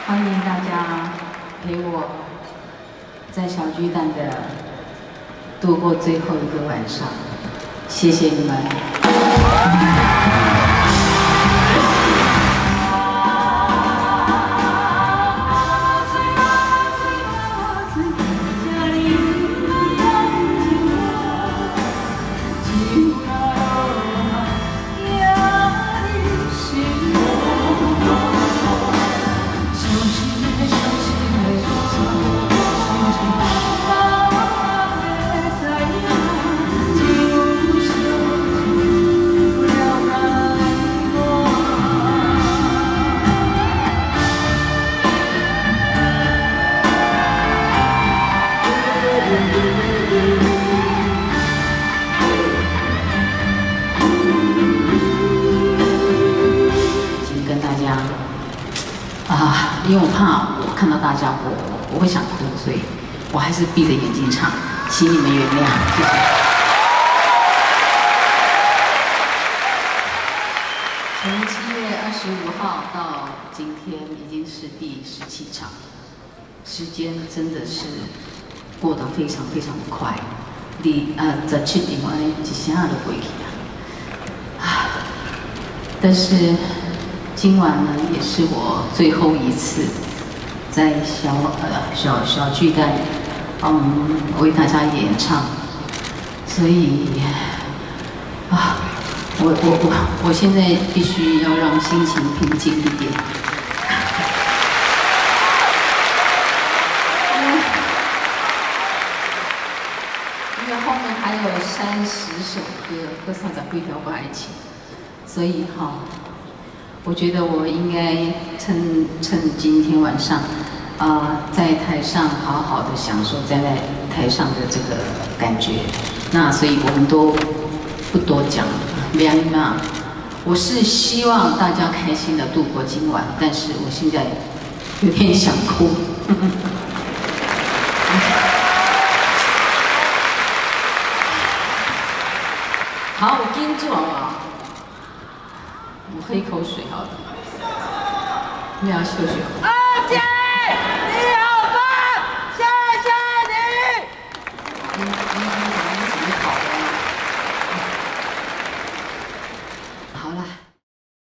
欢迎大家陪我在小巨蛋的度过最后一个晚上，谢谢你们。因为我怕我看到大家我会想哭，所以我还是闭着眼睛唱，请你们原谅，谢谢。从7月25号到今天已经是第17场，时间真的是过得非常非常的快。17点我一下就过去啊！但是今晚呢，也是我最后一次在小巨蛋，为大家演唱，所以我现在必须要让心情平静一点。因为后面还有30首歌，和30几条爱情，所以我觉得我应该趁今天晚上，在台上好好的享受站在台上的这个感觉。那所以我们都不多讲，我是希望大家开心的度过今晚，但是我现在有点想哭。好，我跟住啊。我喝一口水好了，你要休息。 阿姐，你好。